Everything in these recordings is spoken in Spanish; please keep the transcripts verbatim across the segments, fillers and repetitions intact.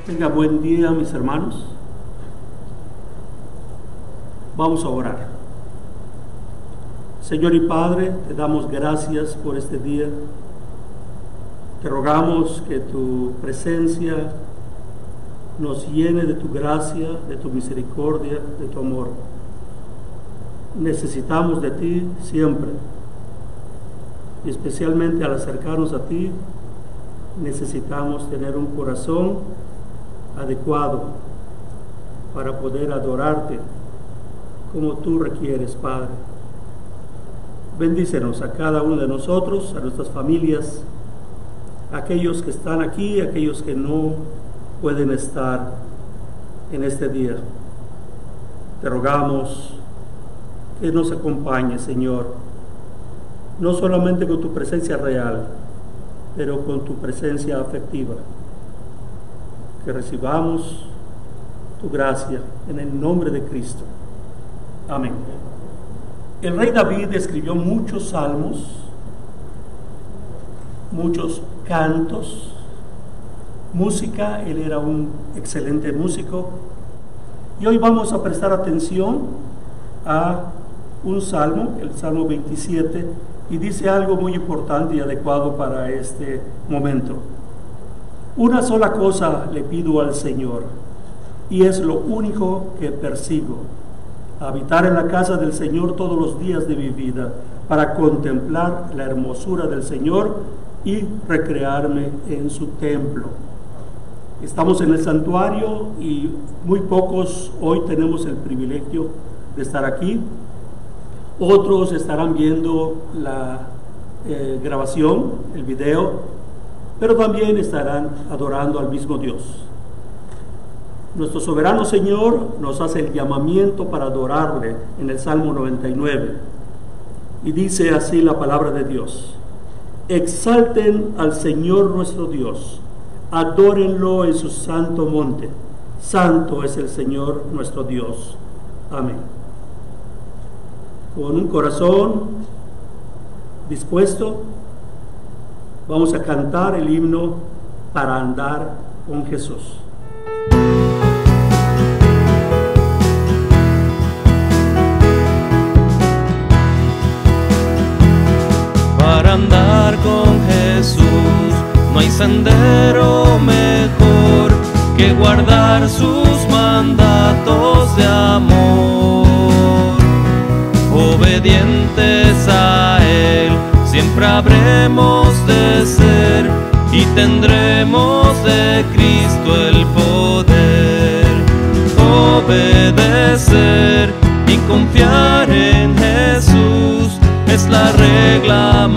Tenga buen día, mis hermanos. Vamos a orar. Señor y Padre, te damos gracias por este día. Te rogamos que tu presencia nos llene de tu gracia, de tu misericordia, de tu amor. Necesitamos de ti siempre, y especialmente al acercarnos a ti, necesitamos tener un corazón adecuado para poder adorarte como tú requieres, Padre. Bendícenos a cada uno de nosotros, a nuestras familias, a aquellos que están aquí, a aquellos que no pueden estar en este día. Te rogamos que nos acompañe, Señor, no solamente con tu presencia real, pero con tu presencia afectiva. Que recibamos tu gracia en el nombre de Cristo. Amén. El rey David escribió muchos salmos, muchos cantos, música. Él era un excelente músico. Y hoy vamos a prestar atención a un salmo, el Salmo veintisiete, y dice algo muy importante y adecuado para este momento. Una sola cosa le pido al Señor, y es lo único que persigo: habitar en la casa del Señor todos los días de mi vida, para contemplar la hermosura del Señor y recrearme en su templo. Estamos en el santuario y muy pocos hoy tenemos el privilegio de estar aquí. Otros estarán viendo la eh, grabación, el video, pero también estarán adorando al mismo Dios. Nuestro soberano Señor nos hace el llamamiento para adorarle en el Salmo noventa y nueve. Y dice así la palabra de Dios: exalten al Señor nuestro Dios, adórenlo en su santo monte. Santo es el Señor nuestro Dios. Amén. Con un corazón dispuesto, vamos a cantar el himno Para andar con Jesús. Para andar con Jesús no hay sendero mejor que guardar sus mandatos de amor. Obedientes a Él siempre habremos de ser, y tendremos de Cristo el poder. Obedecer y confiar en Jesús es la regla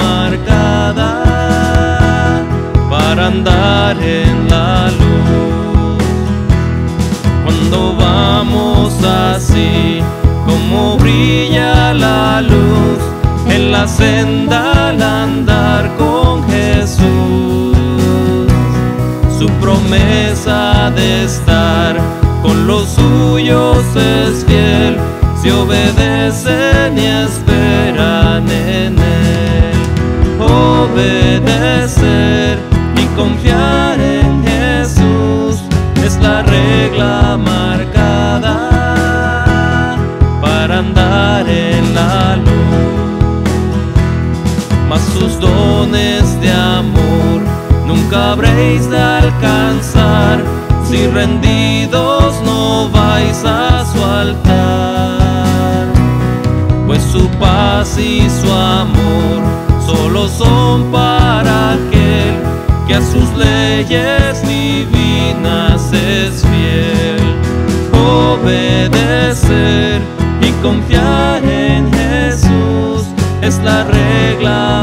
marcada para andar en la luz. Cuando vamos así, como brilla la luz en la senda al andar con Jesús, su promesa de estar con los suyos es fiel, si obedecen y esperan en Él. Obedecer y confiar en Jesús es la regla marcada para andar en la luz. Mas sus dones de amor nunca habréis de alcanzar si rendidos no vais a su altar, pues su paz y su amor solo son para aquel que a sus leyes divinas es fiel. Obedecer y confiar en Jesús es la regla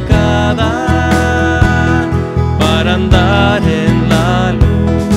marcada para andar en la luz.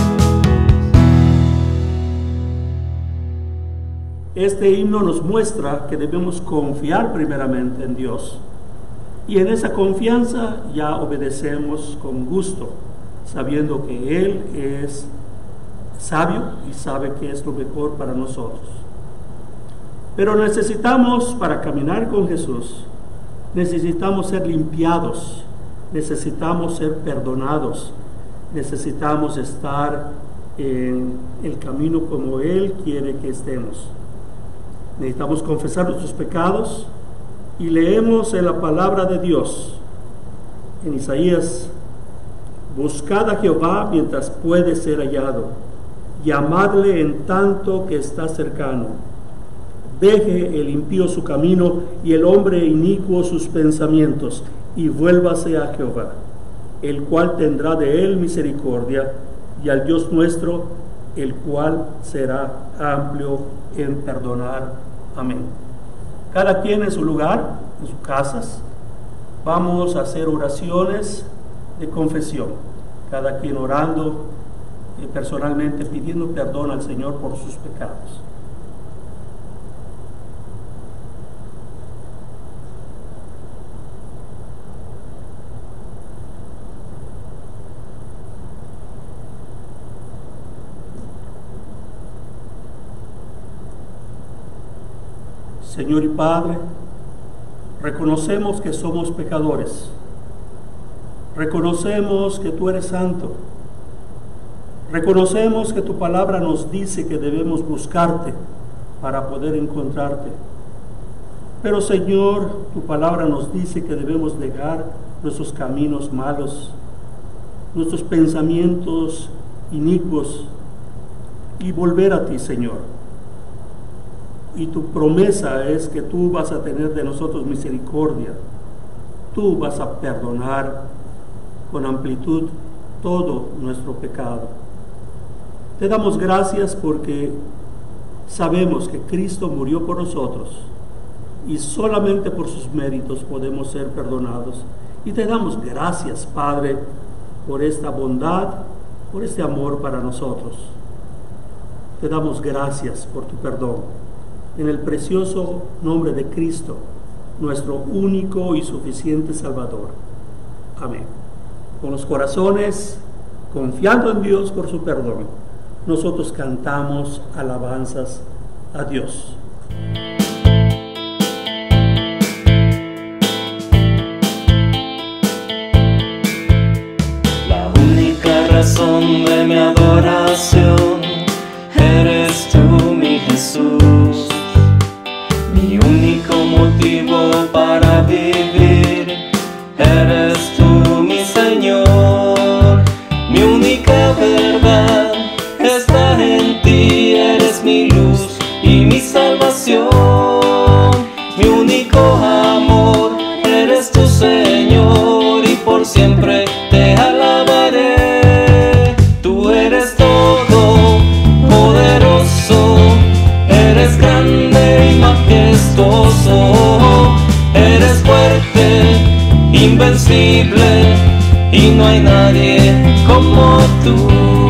Este himno nos muestra que debemos confiar primeramente en Dios, y en esa confianza ya obedecemos con gusto, sabiendo que Él es sabio y sabe qué es lo mejor para nosotros. Pero necesitamos, para caminar con Jesús, necesitamos ser limpiados, necesitamos ser perdonados, necesitamos estar en el camino como Él quiere que estemos. Necesitamos confesar nuestros pecados y leemos en la palabra de Dios, en Isaías: buscad a Jehová mientras puede ser hallado, llamadle en tanto que está cercano. Deje el impío su camino y el hombre inicuo sus pensamientos, y vuélvase a Jehová, el cual tendrá de él misericordia, y al Dios nuestro, el cual será amplio en perdonar. Amén. Cada quien en su lugar, en sus casas, vamos a hacer oraciones de confesión, cada quien orando eh, personalmente, pidiendo perdón al Señor por sus pecados. Señor y Padre, reconocemos que somos pecadores, reconocemos que tú eres santo, reconocemos que tu palabra nos dice que debemos buscarte para poder encontrarte. Pero Señor, tu palabra nos dice que debemos dejar nuestros caminos malos, nuestros pensamientos inicuos y volver a ti, Señor. Y tu promesa es que tú vas a tener de nosotros misericordia. Tú vas a perdonar con amplitud todo nuestro pecado. Te damos gracias porque sabemos que Cristo murió por nosotros y solamente por sus méritos podemos ser perdonados. Y te damos gracias, Padre, por esta bondad, por este amor para nosotros. Te damos gracias por tu perdón. En el precioso nombre de Cristo, nuestro único y suficiente Salvador. Amén. Con los corazones, confiando en Dios por su perdón, nosotros cantamos alabanzas a Dios. La única razón de mi adoración eres tú, mi Jesús. Mi único motivo para vivir eres tú, mi Señor. Mi única verdad está en ti, eres mi luz y mi salvación. Mi único amor eres tu Señor, y por siempre te alabaré. Tú eres todo poderoso, eres grande y majestuoso, eres fuerte, invencible, y no hay nadie como tú.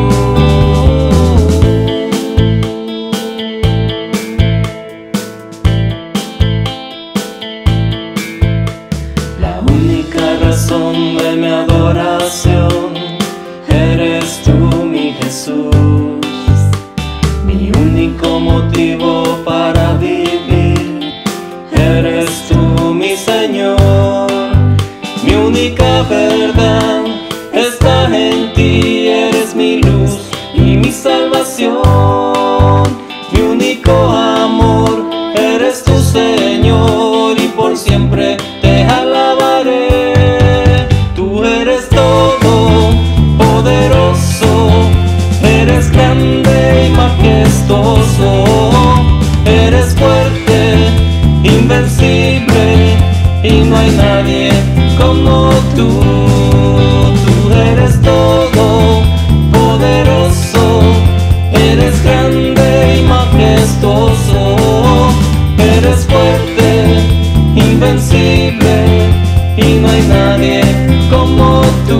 La única razón de mi adoración eres tú, mi Jesús. Mi único motivo para vivir eres tú, mi Señor. Mi única verdad está en ti, eres mi luz y mi salvación. Mi único amor eres tu Señor, y por siempre te alabaré. Tú eres todo poderoso, eres grande y majestuoso, eres fuerte, invencible, y no hay nadie como tú. Tú eres todo poderoso, eres grande y majestuoso, eres fuerte, invencible, y no hay nadie como tú.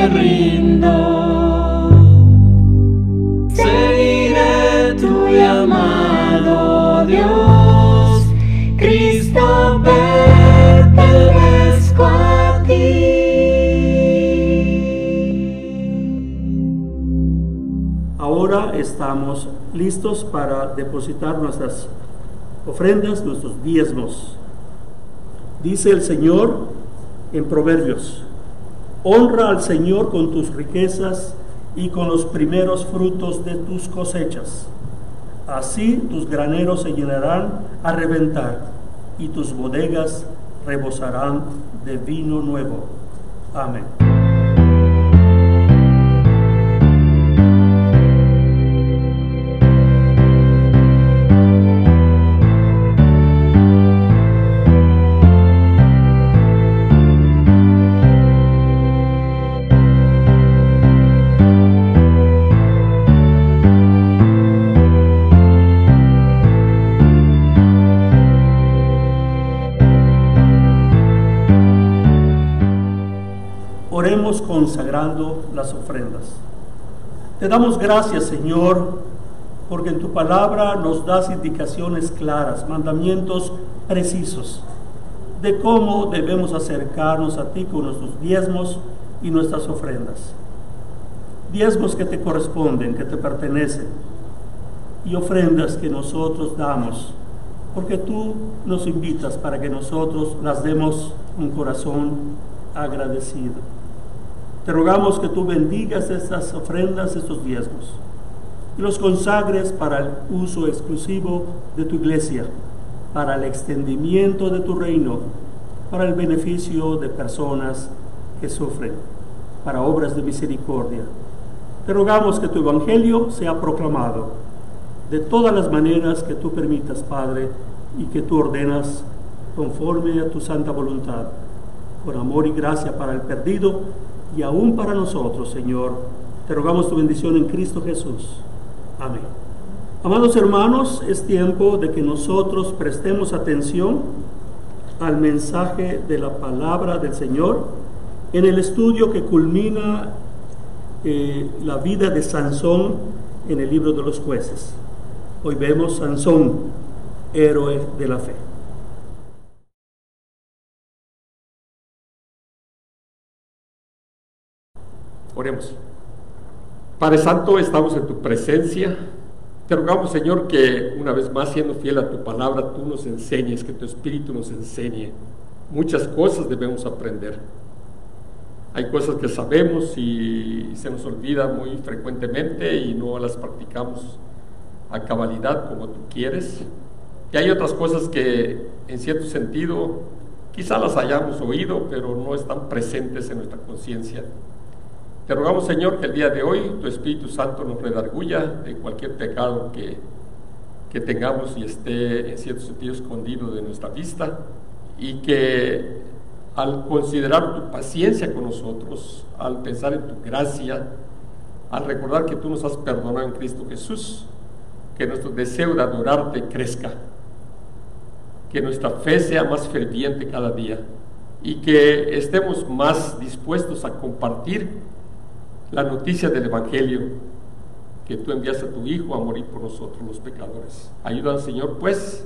me rindo. Seguiré tu llamado, Dios, Cristo, pertenezco a ti. Ahora estamos listos para depositar nuestras ofrendas, nuestros diezmos. Dice el Señor en Proverbios: honra al Señor con tus riquezas y con los primeros frutos de tus cosechas. Así tus graneros se llenarán a reventar y tus bodegas rebosarán de vino nuevo. Amén. Oremos consagrando las ofrendas. Te damos gracias, Señor, porque en tu palabra nos das indicaciones claras, mandamientos precisos de cómo debemos acercarnos a ti con nuestros diezmos y nuestras ofrendas. Diezmos que te corresponden, que te pertenecen, y ofrendas que nosotros damos, porque tú nos invitas para que nosotros las demos con corazón agradecido. Te rogamos que tú bendigas estas ofrendas, estos diezmos, y los consagres para el uso exclusivo de tu iglesia, para el extendimiento de tu reino, para el beneficio de personas que sufren, para obras de misericordia. Te rogamos que tu evangelio sea proclamado de todas las maneras que tú permitas, Padre, y que tú ordenas conforme a tu santa voluntad, con amor y gracia para el perdido, y aún para nosotros, Señor. Te rogamos tu bendición en Cristo Jesús. Amén. Amados hermanos, es tiempo de que nosotros prestemos atención al mensaje de la palabra del Señor en el estudio que culmina eh, la vida de Sansón en el libro de los Jueces. Hoy vemos Sansón, héroe de la fe. Oremos. Padre Santo, estamos en tu presencia. Te rogamos, Señor, que una vez más, siendo fiel a tu palabra, tú nos enseñes, que tu Espíritu nos enseñe. Muchas cosas debemos aprender. Hay cosas que sabemos y se nos olvida muy frecuentemente y no las practicamos a cabalidad como tú quieres. Y hay otras cosas que, en cierto sentido, quizá las hayamos oído, pero no están presentes en nuestra conciencia. Te rogamos, Señor, que el día de hoy tu Espíritu Santo nos redarguya de cualquier pecado que, que tengamos y esté en cierto sentido escondido de nuestra vista, y que al considerar tu paciencia con nosotros, al pensar en tu gracia, al recordar que tú nos has perdonado en Cristo Jesús, que nuestro deseo de adorarte crezca, que nuestra fe sea más ferviente cada día y que estemos más dispuestos a compartir la noticia del Evangelio, que tú enviaste a tu Hijo a morir por nosotros los pecadores. Ayúdanos, Señor, pues,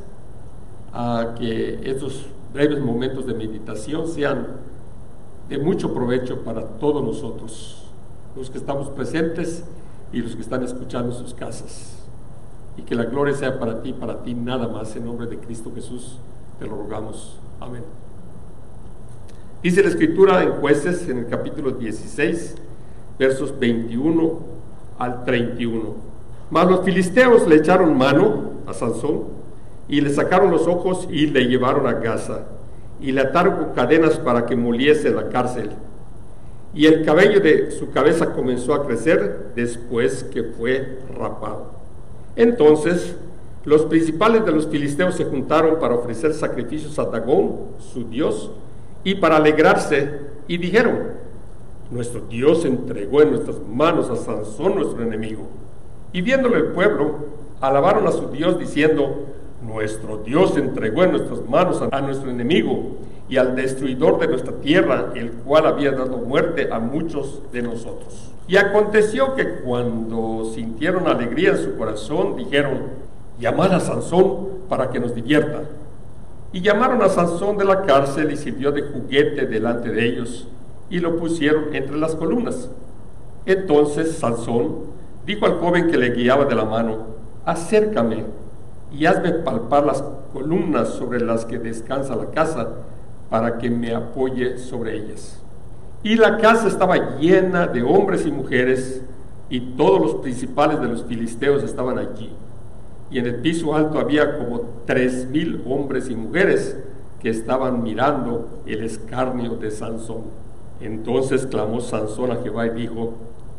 a que estos breves momentos de meditación sean de mucho provecho para todos nosotros, los que estamos presentes y los que están escuchando en sus casas, y que la gloria sea para ti, para ti nada más, en nombre de Cristo Jesús te lo rogamos. Amén. Dice la Escritura en Jueces, en el capítulo dieciséis, versos veintiuno al treinta y uno. Mas los filisteos le echaron mano a Sansón y le sacaron los ojos y le llevaron a Gaza y le ataron con cadenas para que moliese en la cárcel. Y el cabello de su cabeza comenzó a crecer después que fue rapado. Entonces los principales de los filisteos se juntaron para ofrecer sacrificios a Dagón, su dios, y para alegrarse, y dijeron: nuestro Dios entregó en nuestras manos a Sansón, nuestro enemigo. Y viéndolo el pueblo, alabaron a su Dios diciendo: nuestro Dios entregó en nuestras manos a nuestro enemigo, y al destruidor de nuestra tierra, el cual había dado muerte a muchos de nosotros. Y aconteció que cuando sintieron alegría en su corazón, dijeron: llamad a Sansón para que nos divierta. Y llamaron a Sansón de la cárcel y sirvió de juguete delante de ellos, y lo pusieron entre las columnas. Entonces Sansón dijo al joven que le guiaba de la mano: acércame y hazme palpar las columnas sobre las que descansa la casa, para que me apoye sobre ellas. Y la casa estaba llena de hombres y mujeres, y todos los principales de los filisteos estaban allí. Y en el piso alto había como tres mil hombres y mujeres que estaban mirando el escarnio de Sansón. Entonces clamó Sansón a Jehová y dijo: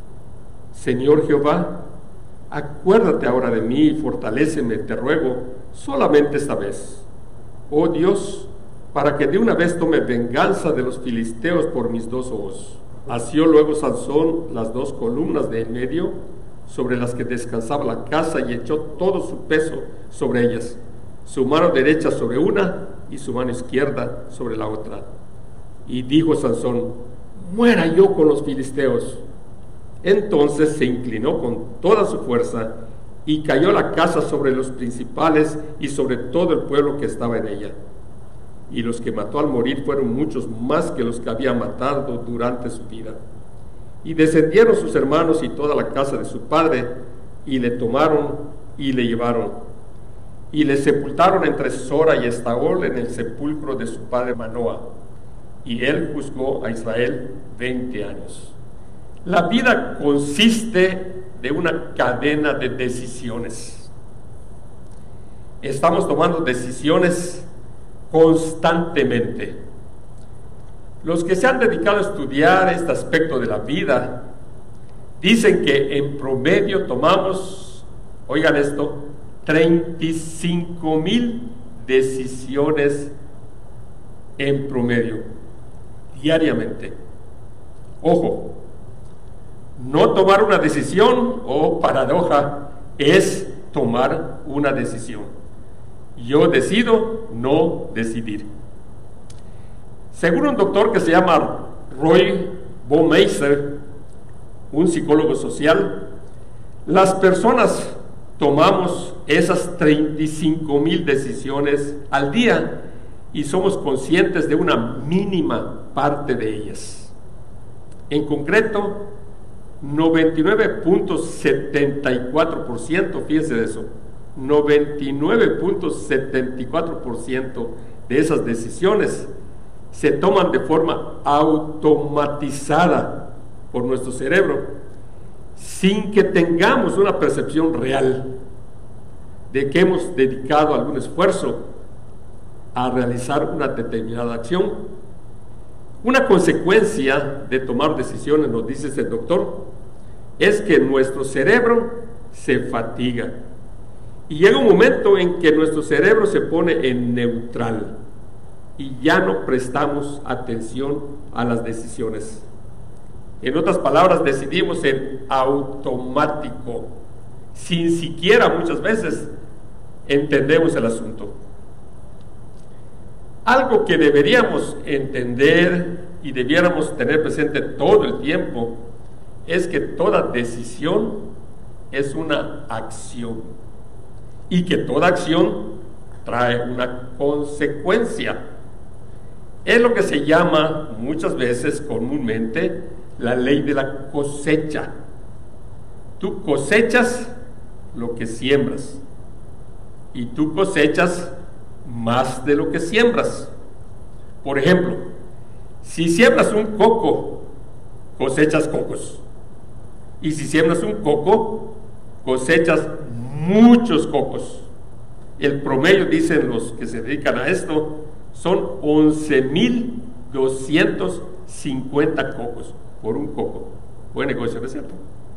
Señor Jehová, acuérdate ahora de mí y fortaléceme, te ruego, solamente esta vez. Oh Dios, para que de una vez tome venganza de los filisteos por mis dos ojos. Asió luego Sansón las dos columnas de en medio, sobre las que descansaba la casa, y echó todo su peso sobre ellas, su mano derecha sobre una y su mano izquierda sobre la otra. Y dijo Sansón: muera yo con los filisteos. Entonces se inclinó con toda su fuerza, y cayó la casa sobre los principales y sobre todo el pueblo que estaba en ella. Y los que mató al morir fueron muchos más que los que había matado durante su vida. Y descendieron sus hermanos y toda la casa de su padre, y le tomaron y le llevaron, y le sepultaron entre Sora y Estaol en el sepulcro de su padre Manoa. Y él juzgó a Israel veinte años. La vida consiste de una cadena de decisiones. Estamos tomando decisiones constantemente. Los que se han dedicado a estudiar este aspecto de la vida dicen que en promedio tomamos, oigan esto, treinta y cinco mil decisiones en promedio, diariamente. Ojo, no tomar una decisión, o paradoja, es tomar una decisión. Yo decido no decidir. Según un doctor que se llama Roy Baumeister, un psicólogo social, las personas tomamos esas treinta y cinco mil decisiones al día y somos conscientes de una mínima parte de ellas. En concreto, noventa y nueve punto setenta y cuatro por ciento, fíjense de eso, noventa y nueve punto setenta y cuatro por ciento de esas decisiones se toman de forma automatizada por nuestro cerebro, sin que tengamos una percepción real de que hemos dedicado algún esfuerzo a realizar una determinada acción. Una consecuencia de tomar decisiones, nos dice este doctor, es que nuestro cerebro se fatiga. Y llega un momento en que nuestro cerebro se pone en neutral y ya no prestamos atención a las decisiones. En otras palabras, decidimos en automático, sin siquiera muchas veces entendemos el asunto. Algo que deberíamos entender y debiéramos tener presente todo el tiempo es que toda decisión es una acción y que toda acción trae una consecuencia. Es lo que se llama muchas veces comúnmente la ley de la cosecha. Tú cosechas lo que siembras y tú cosechas más de lo que siembras. Por ejemplo, si siembras un coco, cosechas cocos. Y si siembras un coco, cosechas muchos cocos. El promedio, dicen los que se dedican a esto, son once mil doscientos cincuenta cocos por un coco. Buen negocio, ¿no es cierto?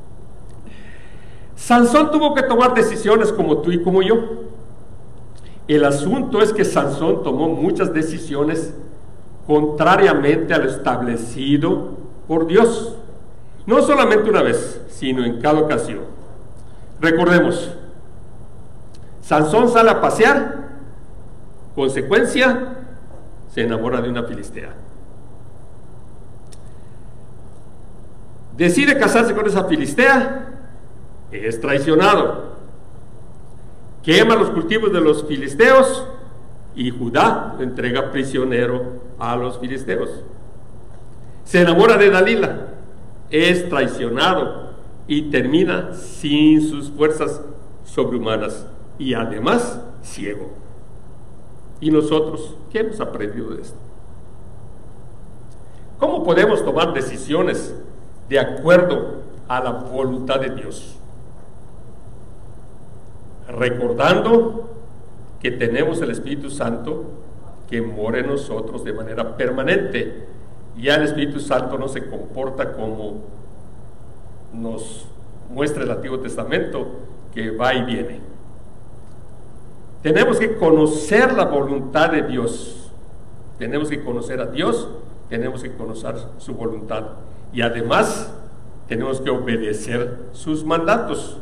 Sansón tuvo que tomar decisiones como tú y como yo. El asunto es que Sansón tomó muchas decisiones contrariamente a lo establecido por Dios. No solamente una vez, sino en cada ocasión. Recordemos, Sansón sale a pasear, consecuencia, se enamora de una filistea. Decide casarse con esa filistea, es traicionado. Quema los cultivos de los filisteos y Judá lo entrega prisionero a los filisteos. Se enamora de Dalila, es traicionado y termina sin sus fuerzas sobrehumanas y además ciego. ¿Y nosotros qué hemos aprendido de esto? ¿Cómo podemos tomar decisiones de acuerdo a la voluntad de Dios? Recordando que tenemos el Espíritu Santo que mora en nosotros de manera permanente. Ya el Espíritu Santo no se comporta como nos muestra el Antiguo Testamento, que va y viene. Tenemos que conocer la voluntad de Dios, tenemos que conocer a Dios, tenemos que conocer su voluntad y además tenemos que obedecer sus mandatos.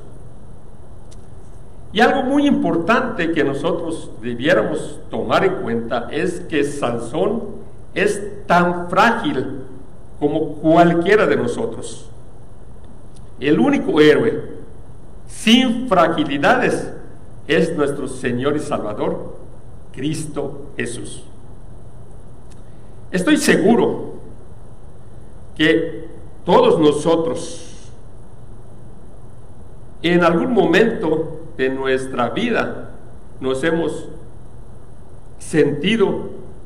Y algo muy importante que nosotros debiéramos tomar en cuenta es que Sansón es tan frágil como cualquiera de nosotros. El único héroe sin fragilidades es nuestro Señor y Salvador, Cristo Jesús. Estoy seguro que todos nosotros en algún momento de nuestra vida nos hemos sentido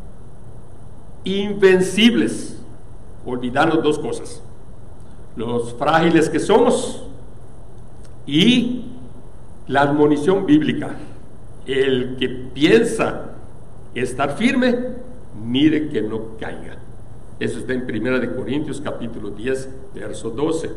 invencibles, olvidando dos cosas: los frágiles que somos y la admonición bíblica. El que piensa estar firme, mire que no caiga. Eso está en Primera de Corintios capítulo diez, verso doce.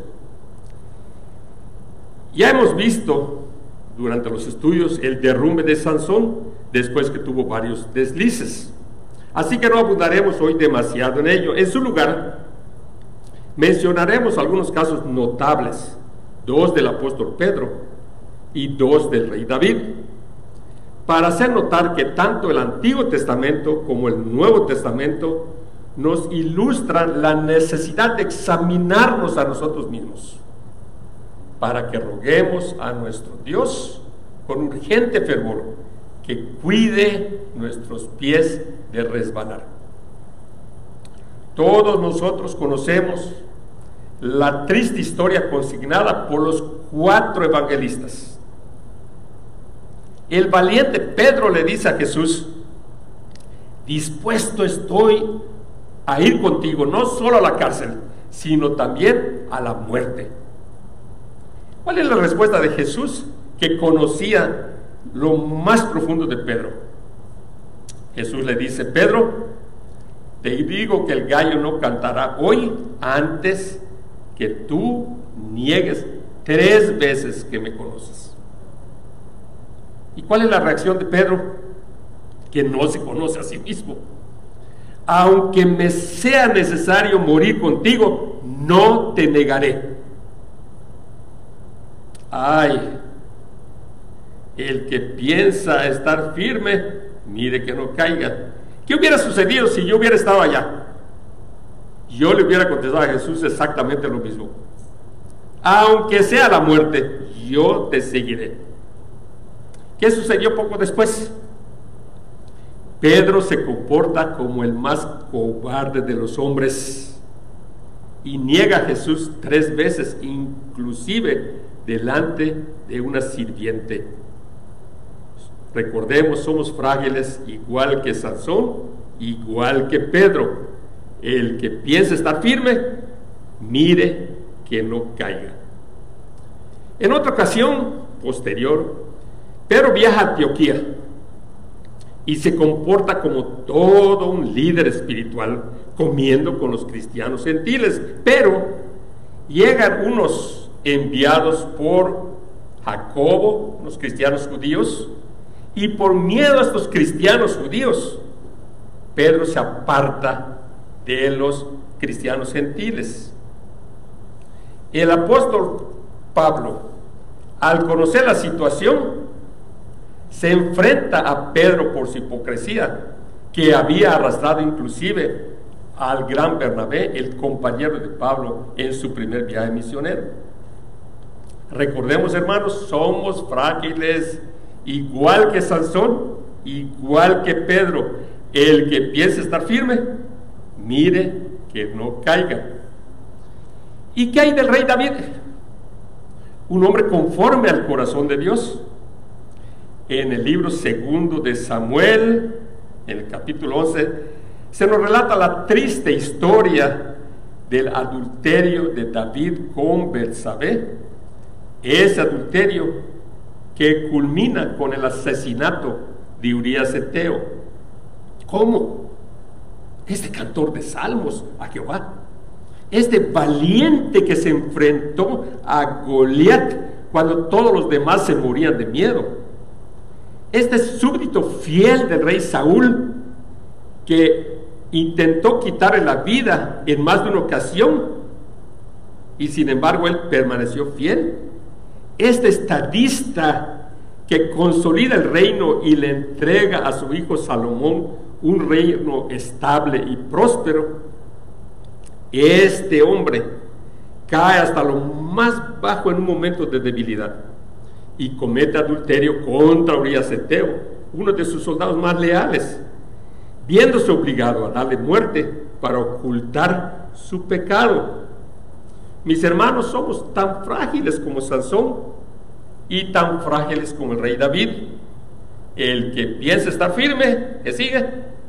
Ya hemos visto durante los estudios el derrumbe de Sansón después que tuvo varios deslices. Así que no abundaremos hoy demasiado en ello. En su lugar, mencionaremos algunos casos notables, dos del apóstol Pedro y dos del rey David, para hacer notar que tanto el Antiguo Testamento como el Nuevo Testamento nos ilustran la necesidad de examinarnos a nosotros mismos, para que roguemos a nuestro Dios con urgente fervor que cuide nuestros pies de resbalar. Todos nosotros conocemos la triste historia consignada por los cuatro evangelistas. El valiente Pedro le dice a Jesús: dispuesto estoy a ir contigo, no solo a la cárcel, sino también a la muerte. ¿Cuál es la respuesta de Jesús, que conocía lo más profundo de Pedro? Jesús le dice: Pedro, te digo que el gallo no cantará hoy antes que tú niegues tres veces que me conoces. ¿Y cuál es la reacción de Pedro? Que no se conoce a sí mismo. Aunque me sea necesario morir contigo, no te negaré. Ay, el que piensa estar firme, mire que no caiga. ¿Qué hubiera sucedido si yo hubiera estado allá? Yo le hubiera contestado a Jesús exactamente lo mismo: aunque sea la muerte, yo te seguiré. ¿Qué sucedió poco después? Pedro se comporta como el más cobarde de los hombres y niega a Jesús tres veces, inclusive delante de una sirviente. Recordemos, somos frágiles igual que Sansón, igual que Pedro. El que piensa estar firme, mire que no caiga. En otra ocasión posterior, Pedro viaja a Antioquía y se comporta como todo un líder espiritual, comiendo con los cristianos gentiles. Pero llegan unos enviados por Jacobo, los cristianos judíos, y por miedo a estos cristianos judíos, Pedro se aparta de los cristianos gentiles. El apóstol Pablo, al conocer la situación, se enfrenta a Pedro por su hipocresía que había arrastrado inclusive al gran Bernabé, el compañero de Pablo, en su primer viaje misionero. Recordemos, hermanos, somos frágiles, igual que Sansón, igual que Pedro. El que piense estar firme, mire que no caiga. ¿Y qué hay del rey David? Un hombre conforme al corazón de Dios. En el libro segundo de Samuel, en el capítulo once, se nos relata la triste historia del adulterio de David con Betsabé. Ese adulterio que culmina con el asesinato de Urías Eteo. ¿Cómo? Este cantor de salmos a Jehová, este valiente que se enfrentó a Goliat cuando todos los demás se morían de miedo, este súbdito fiel del rey Saúl que intentó quitarle la vida en más de una ocasión y sin embargo él permaneció fiel. Este estadista que consolida el reino y le entrega a su hijo Salomón un reino estable y próspero, este hombre cae hasta lo más bajo en un momento de debilidad y comete adulterio contra Urías Eteo, uno de sus soldados más leales, viéndose obligado a darle muerte para ocultar su pecado. Mis hermanos, somos tan frágiles como Sansón y tan frágiles como el rey David. El que piensa estar firme, que sigue,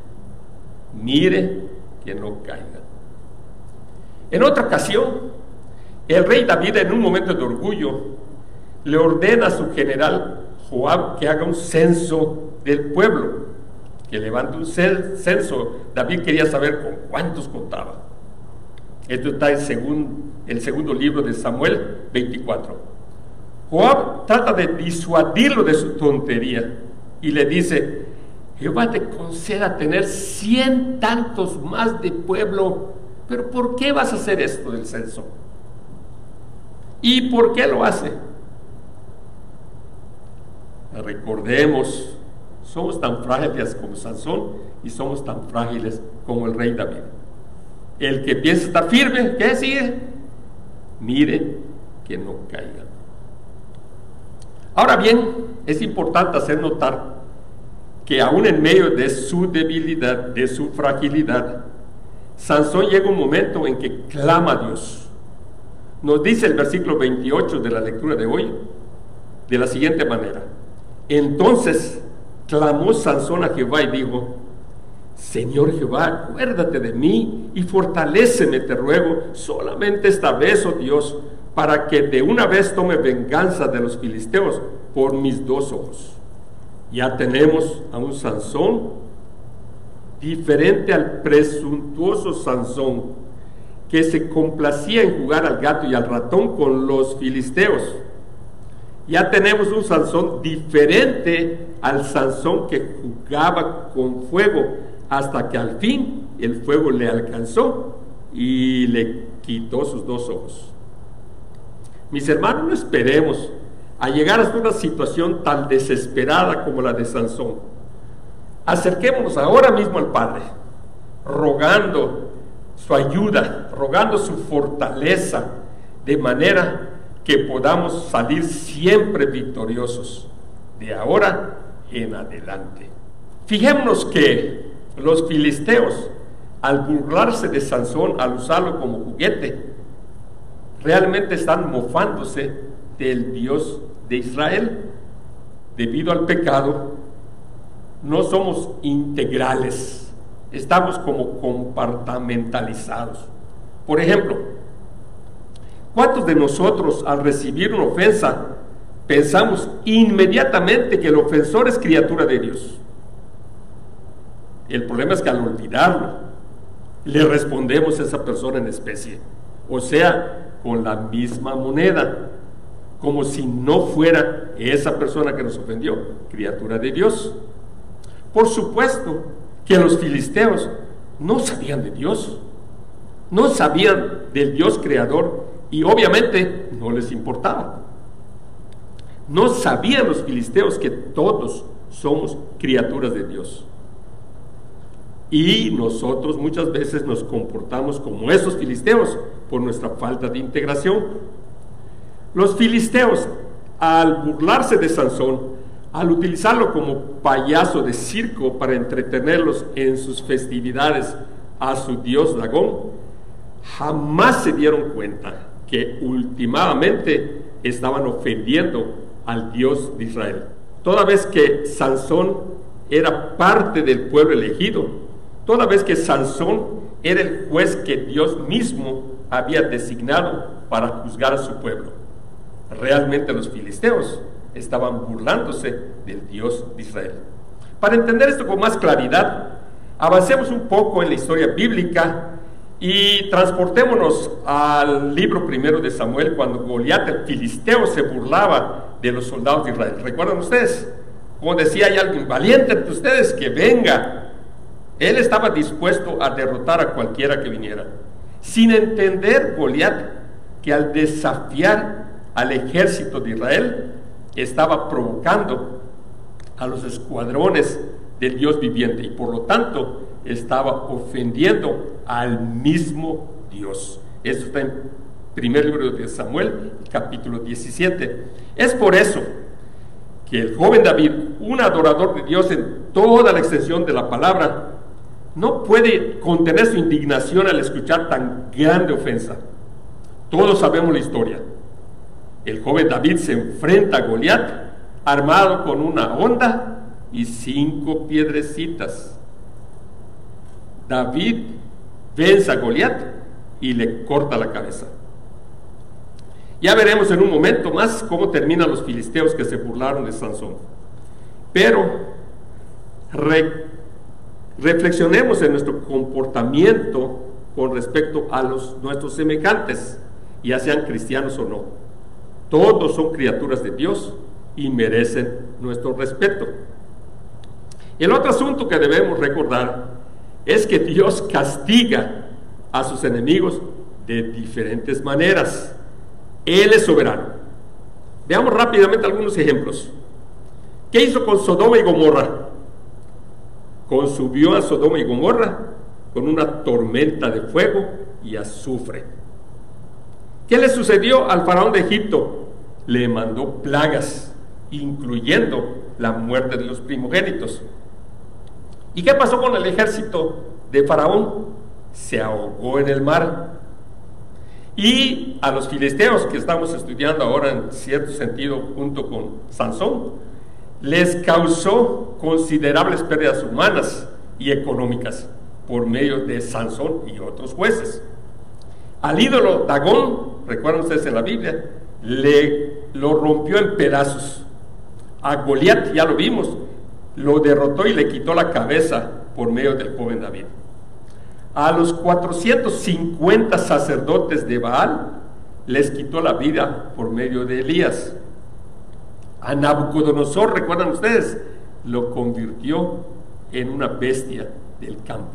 mire que no caiga. En otra ocasión, el rey David, en un momento de orgullo, le ordena a su general Joab que haga un censo del pueblo, que levante un censo. David quería saber con cuántos contaba. Esto está en segun, el segundo libro de Samuel veinticuatro. Joab trata de disuadirlo de su tontería y le dice: Jehová te conceda tener cien tantos más de pueblo, pero ¿por qué vas a hacer esto del censo? ¿Y por qué lo hace? Recordemos, somos tan frágiles como Sansón y somos tan frágiles como el rey David. El que piensa estar firme, ¿qué sigue? Mire que no caiga. Ahora bien, es importante hacer notar que aún en medio de su debilidad, de su fragilidad, Sansón llega un momento en que clama a Dios. Nos dice el versículo veintiocho de la lectura de hoy de la siguiente manera: entonces clamó Sansón a Jehová y dijo: Señor Jehová, acuérdate de mí y fortaléceme, te ruego, solamente esta vez, oh Dios, para que de una vez tome venganza de los filisteos por mis dos ojos. Ya tenemos a un Sansón diferente al presuntuoso Sansón, que se complacía en jugar al gato y al ratón con los filisteos. Ya tenemos un Sansón diferente al Sansón que jugaba con fuego, hasta que al fin el fuego le alcanzó y le quitó sus dos ojos. Mis hermanos, no esperemos a llegar hasta una situación tan desesperada como la de Sansón. Acerquémonos ahora mismo al Padre, rogando su ayuda, rogando su fortaleza, de manera que podamos salir siempre victoriosos, de ahora en adelante. Fijémonos que los filisteos, al burlarse de Sansón, al usarlo como juguete, realmente están mofándose del Dios de Israel. Debido al pecado, no somos integrales, estamos como compartamentalizados. Por ejemplo, ¿cuántos de nosotros al recibir una ofensa pensamos inmediatamente que el ofensor es criatura de Dios? El problema es que al olvidarlo, le respondemos a esa persona en especie, o sea, con la misma moneda, como si no fuera esa persona que nos ofendió criatura de Dios. Por supuesto que los filisteos no sabían de Dios, no sabían del Dios creador, y obviamente no les importaba. No sabían los filisteos que todos somos criaturas de Dios. Y nosotros muchas veces nos comportamos como esos filisteos por nuestra falta de integración. Los filisteos, al burlarse de Sansón, al utilizarlo como payaso de circo para entretenerlos en sus festividades a su dios Dagón, jamás se dieron cuenta que últimamente estaban ofendiendo al Dios de Israel. Toda vez que Sansón era parte del pueblo elegido, toda vez que Sansón era el juez que Dios mismo había designado para juzgar a su pueblo, realmente los filisteos estaban burlándose del Dios de Israel. Para entender esto con más claridad, avancemos un poco en la historia bíblica y transportémonos al libro primero de Samuel, cuando Goliat el filisteo se burlaba de los soldados de Israel. ¿Recuerdan ustedes? Como decía, hay alguien valiente entre ustedes que venga. Él estaba dispuesto a derrotar a cualquiera que viniera, sin entender Goliat que al desafiar al ejército de Israel estaba provocando a los escuadrones del Dios viviente y por lo tanto estaba ofendiendo al mismo Dios. Eso está en primer libro de Samuel, capítulo diecisiete. Es por eso que el joven David, un adorador de Dios en toda la extensión de la palabra, no puede contener su indignación al escuchar tan grande ofensa. Todos sabemos la historia. El joven David se enfrenta a Goliat armado con una honda y cinco piedrecitas. David vence a Goliat y le corta la cabeza. Ya veremos en un momento más cómo terminan los filisteos que se burlaron de Sansón. Pero re, reflexionemos en nuestro comportamiento con respecto a los, nuestros semejantes, ya sean cristianos o no. Todos son criaturas de Dios y merecen nuestro respeto. El otro asunto que debemos recordar es que Dios castiga a sus enemigos de diferentes maneras. Él es soberano. Veamos rápidamente algunos ejemplos. ¿Qué hizo con Sodoma y Gomorra? Consumió a Sodoma y Gomorra con una tormenta de fuego y azufre. ¿Qué le sucedió al faraón de Egipto? Le mandó plagas, incluyendo la muerte de los primogénitos. ¿Y qué pasó con el ejército de Faraón? Se ahogó en el mar. Y a los filisteos, que estamos estudiando ahora en cierto sentido junto con Sansón, les causó considerables pérdidas humanas y económicas por medio de Sansón y otros jueces. Al ídolo Dagón, recuerdan ustedes en la Biblia, le lo rompió en pedazos. A Goliat, ya lo vimos, lo derrotó y le quitó la cabeza por medio del joven David. A los cuatrocientos cincuenta sacerdotes de Baal les quitó la vida por medio de Elías. A Nabucodonosor, recuerdan ustedes, lo convirtió en una bestia del campo.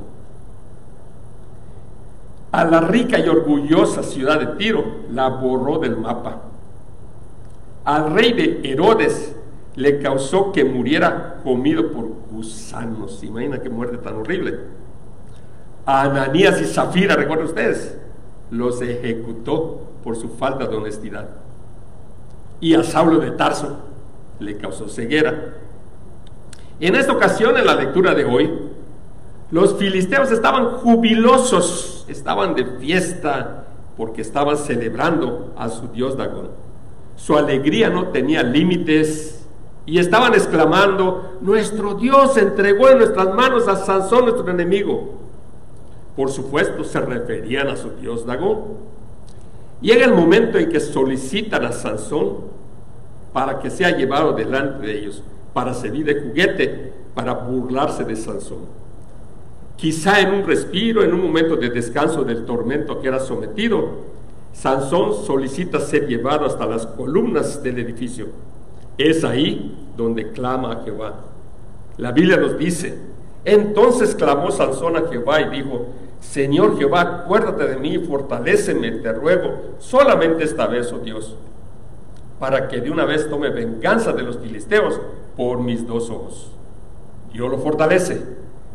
A la rica y orgullosa ciudad de Tiro la borró del mapa. Al rey de Herodes le causó que muriera comido por gusanos. ¿Se imagina qué muerte tan horrible? A Ananías y Zafira, recuerden ustedes, los ejecutó por su falta de honestidad. Y a Saulo de Tarso le causó ceguera. En esta ocasión, en la lectura de hoy, los filisteos estaban jubilosos, estaban de fiesta porque estaban celebrando a su dios Dagón. Su alegría no tenía límites y estaban exclamando: nuestro Dios entregó en nuestras manos a Sansón, nuestro enemigo. Por supuesto, se referían a su dios Dagón. Llega el momento en que solicitan a Sansón para que sea llevado delante de ellos, para servir de juguete, para burlarse de Sansón. Quizá en un respiro, en un momento de descanso del tormento que era sometido, Sansón solicita ser llevado hasta las columnas del edificio. Es ahí donde clama a Jehová. La Biblia nos dice: entonces clamó Sansón a Jehová y dijo: Señor Jehová, acuérdate de mí y fortaléceme, te ruego, solamente esta vez, oh Dios, para que de una vez tome venganza de los filisteos por mis dos ojos. Dios lo fortalece.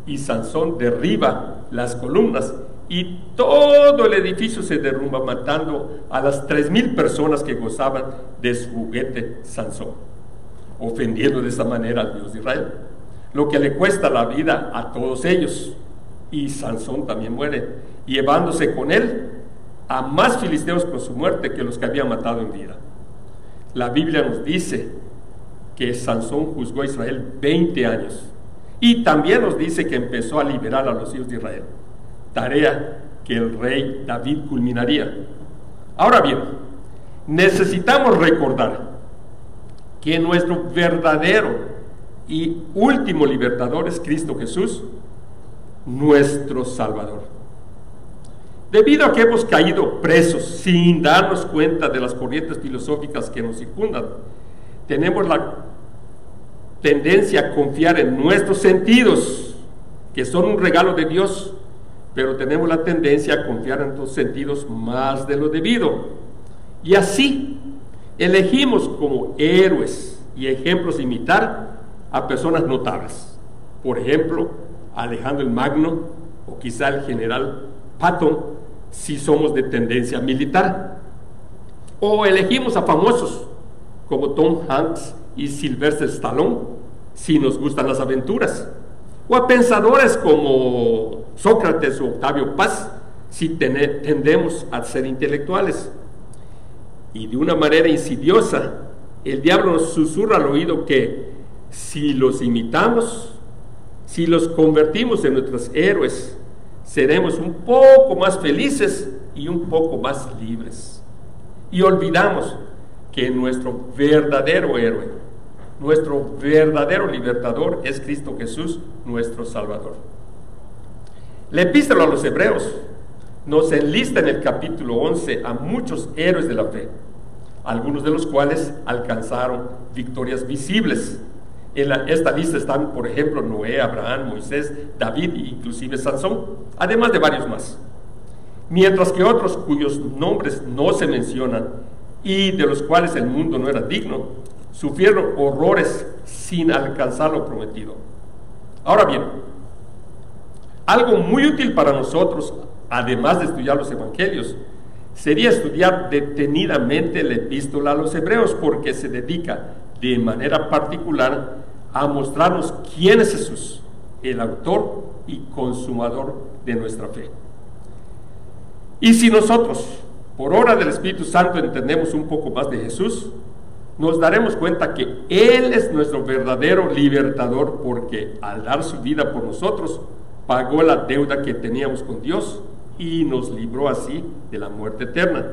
y Sansón derriba las columnas y todo el edificio se derrumba, matando a las tres mil personas que gozaban de su juguete Sansón, ofendiendo de esa manera al Dios de Israel, lo que le cuesta la vida a todos ellos. Y Sansón también muere, llevándose con él a más filisteos con su muerte que los que había matado en vida. La Biblia nos dice que Sansón juzgó a Israel veinte años, y también nos dice que empezó a liberar a los hijos de Israel, tarea que el rey David culminaría. Ahora bien, necesitamos recordar que nuestro verdadero y último libertador es Cristo Jesús, nuestro Salvador. Debido a que hemos caído presos sin darnos cuenta de las corrientes filosóficas que nos circundan, tenemos la tendencia a confiar en nuestros sentidos, que son un regalo de Dios, pero tenemos la tendencia a confiar en estos sentidos más de lo debido. Y así elegimos como héroes y ejemplos a imitar a personas notables. Por ejemplo, Alejandro el Magno, o quizá el general Patton, si somos de tendencia militar. O elegimos a famosos como Tom Hanks y Sylvester Stallone, si nos gustan las aventuras. O a pensadores como Sócrates o Octavio Paz, si tendemos a ser intelectuales. Y de una manera insidiosa, el diablo nos susurra al oído que si los imitamos, si los convertimos en nuestros héroes, seremos un poco más felices y un poco más libres. Y olvidamos que nuestro verdadero héroe, nuestro verdadero libertador es Cristo Jesús, nuestro Salvador. La epístola a los Hebreos nos enlista en el capítulo once a muchos héroes de la fe, algunos de los cuales alcanzaron victorias visibles. En la, esta lista están, por ejemplo, Noé, Abraham, Moisés, David e inclusive Sansón, además de varios más. Mientras que otros cuyos nombres no se mencionan y de los cuales el mundo no era digno, sufrieron horrores sin alcanzar lo prometido. Ahora bien, algo muy útil para nosotros, además de estudiar los evangelios, sería estudiar detenidamente la epístola a los Hebreos, porque se dedica de manera particular a mostrarnos quién es Jesús, el autor y consumador de nuestra fe. Y si nosotros, por obra del Espíritu Santo, entendemos un poco más de Jesús, nos daremos cuenta que Él es nuestro verdadero libertador, porque al dar su vida por nosotros, pagó la deuda que teníamos con Dios y nos libró así de la muerte eterna.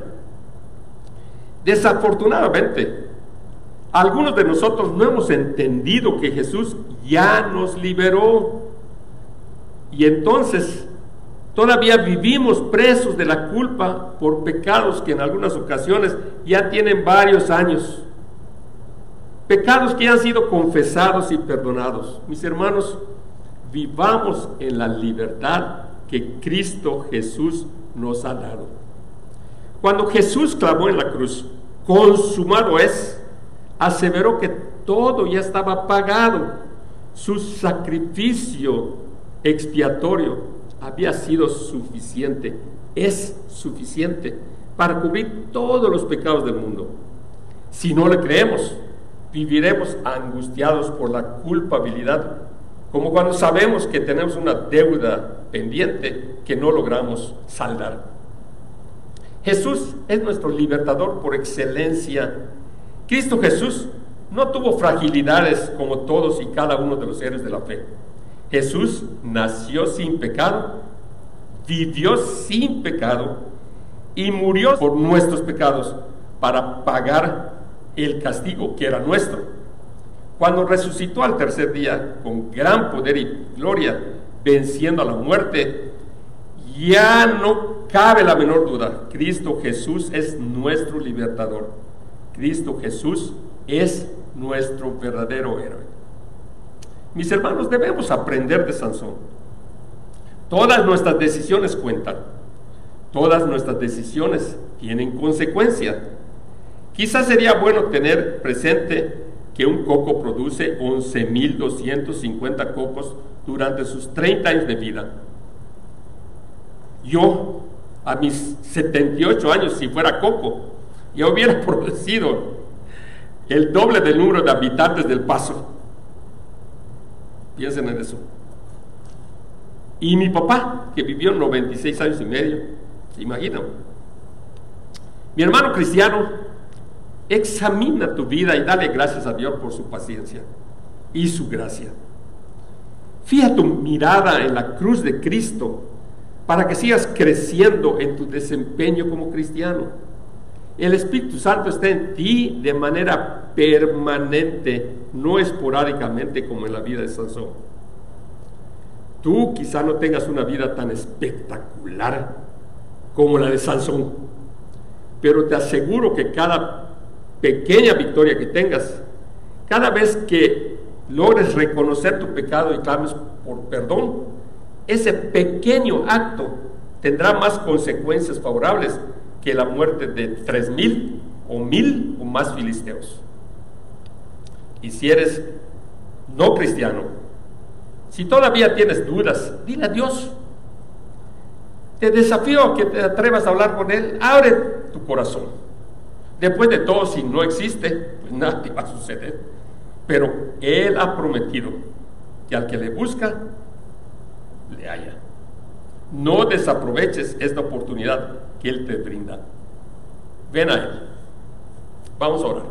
Desafortunadamente, algunos de nosotros no hemos entendido que Jesús ya nos liberó, y entonces todavía vivimos presos de la culpa por pecados que en algunas ocasiones ya tienen varios años, pecados que han sido confesados y perdonados. Mis hermanos, vivamos en la libertad que Cristo Jesús nos ha dado. Cuando Jesús clavó en la cruz, consumado es, aseveró que todo ya estaba pagado. Su sacrificio expiatorio había sido suficiente, es suficiente para cubrir todos los pecados del mundo. Si no le creemos, viviremos angustiados por la culpabilidad, como cuando sabemos que tenemos una deuda pendiente que no logramos saldar. Jesús es nuestro libertador por excelencia. Cristo Jesús no tuvo fragilidades como todos y cada uno de los héroes de la fe. Jesús nació sin pecado, vivió sin pecado y murió por nuestros pecados para pagar el castigo que era nuestro. Cuando resucitó al tercer día con gran poder y gloria, venciendo a la muerte, ya no cabe la menor duda: Cristo Jesús es nuestro libertador. Cristo Jesús es nuestro verdadero héroe. Mis hermanos, debemos aprender de Sansón. Todas nuestras decisiones cuentan. Todas nuestras decisiones tienen consecuencia. Quizás sería bueno tener presente que que un coco produce once mil doscientos cincuenta cocos durante sus treinta años de vida. Yo, a mis setenta y ocho años, si fuera coco, ya hubiera producido el doble del número de habitantes del Paso. Piensen en eso. Y mi papá, que vivió noventa y seis años y medio, ¿se imaginan? Mi hermano cristiano, examina tu vida y dale gracias a Dios por su paciencia y su gracia. Fija tu mirada en la cruz de Cristo para que sigas creciendo en tu desempeño como cristiano. El Espíritu Santo está en ti de manera permanente, no esporádicamente como en la vida de Sansón. Tú quizá no tengas una vida tan espectacular como la de Sansón, pero te aseguro que cada pequeña victoria que tengas, cada vez que logres reconocer tu pecado y clames por perdón, ese pequeño acto tendrá más consecuencias favorables que la muerte de tres mil o mil o más filisteos. Y si eres no cristiano, si todavía tienes dudas, dile a Dios. Te desafío a que te atrevas a hablar con Él. Abre tu corazón. Después de todo, si no existe, pues nada te va a suceder. Pero Él ha prometido que al que le busca, le halla. No desaproveches esta oportunidad que Él te brinda. Ven a Él. Vamos a orar.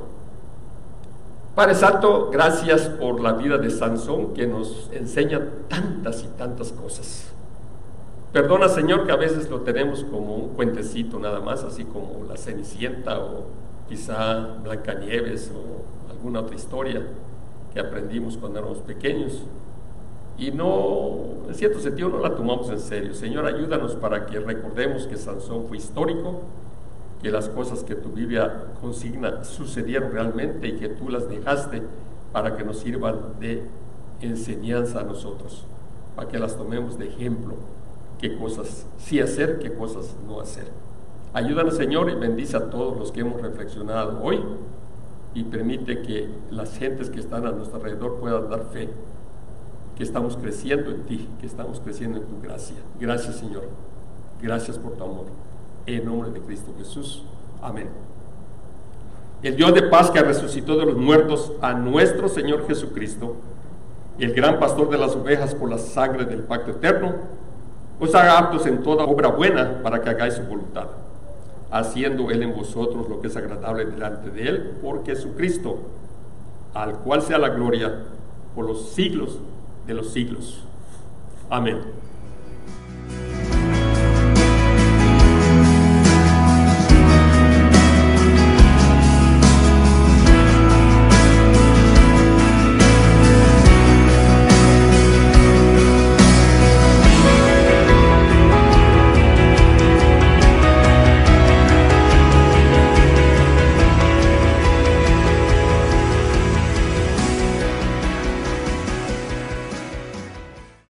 Padre Santo, gracias por la vida de Sansón, que nos enseña tantas y tantas cosas. Perdona, Señor, que a veces lo tenemos como un cuentecito nada más, así como la Cenicienta o quizá Blancanieves o alguna otra historia que aprendimos cuando éramos pequeños. Y no, en cierto sentido, no la tomamos en serio. Señor, ayúdanos para que recordemos que Sansón fue histórico, que las cosas que tu Biblia consigna sucedieron realmente y que tú las dejaste para que nos sirvan de enseñanza a nosotros, para que las tomemos de ejemplo, qué cosas sí hacer, qué cosas no hacer. Ayúdanos, Señor, y bendice a todos los que hemos reflexionado hoy y permite que las gentes que están a nuestro alrededor puedan dar fe que estamos creciendo en ti, que estamos creciendo en tu gracia. Gracias, Señor. Gracias por tu amor. En nombre de Cristo Jesús. Amén. El Dios de paz que resucitó de los muertos a nuestro Señor Jesucristo, el gran pastor de las ovejas por la sangre del pacto eterno, os haga aptos en toda obra buena para que hagáis su voluntad, haciendo Él en vosotros lo que es agradable delante de Él, por Jesucristo, al cual sea la gloria por los siglos de los siglos. Amén.